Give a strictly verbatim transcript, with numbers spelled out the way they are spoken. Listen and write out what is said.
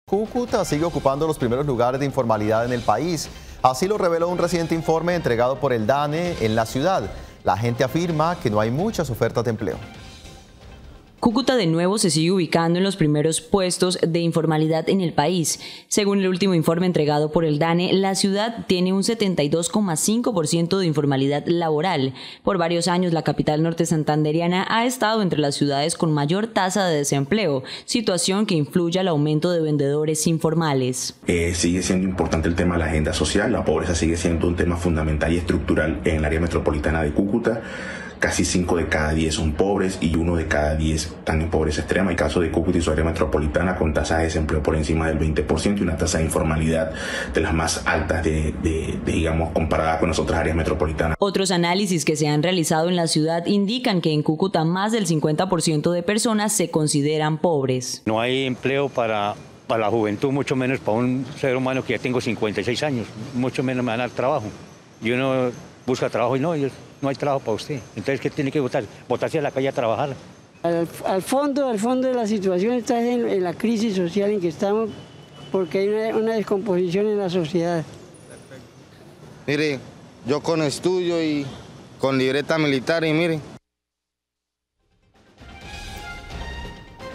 Cúcuta sigue ocupando los primeros lugares de informalidad en el país. Así lo reveló un reciente informe entregado por el DANE en la ciudad. La gente afirma que no hay muchas ofertas de empleo. Cúcuta de nuevo se sigue ubicando en los primeros puestos de informalidad en el país. Según el último informe entregado por el DANE, la ciudad tiene un setenta y dos coma cinco por ciento de informalidad laboral. Por varios años, la capital norte santanderiana ha estado entre las ciudades con mayor tasa de desempleo, situación que influye al aumento de vendedores informales. Eh, sigue siendo importante el tema de la agenda social. La pobreza sigue siendo un tema fundamental y estructural en el área metropolitana de Cúcuta. Casi cinco de cada diez son pobres y uno de cada diez están en pobreza extrema. El caso de Cúcuta y su área metropolitana, con tasas de desempleo por encima del veinte por ciento y una tasa de informalidad de las más altas, de, de, de, digamos, comparada con las otras áreas metropolitanas. Otros análisis que se han realizado en la ciudad indican que en Cúcuta más del cincuenta por ciento de personas se consideran pobres. No hay empleo para, para la juventud, mucho menos para un ser humano que ya tengo cincuenta y seis años, mucho menos me van a dar trabajo. Y uno busca trabajo y no, no hay trabajo para usted. Entonces, ¿qué tiene que votar? Votarse a la calle a trabajar. Al, al fondo, al fondo de la situación está en, en la crisis social en que estamos, porque hay una, una descomposición en la sociedad. Mire, yo con estudio y con libreta militar y mire,